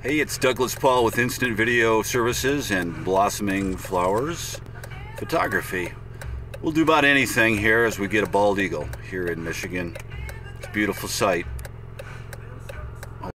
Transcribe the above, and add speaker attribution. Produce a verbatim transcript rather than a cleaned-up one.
Speaker 1: Hey, it's Douglas Paul with Instant Video Services and Blossoming Flowers Photography. We'll do about anything here as we get a bald eagle here in Michigan. It's a beautiful sight.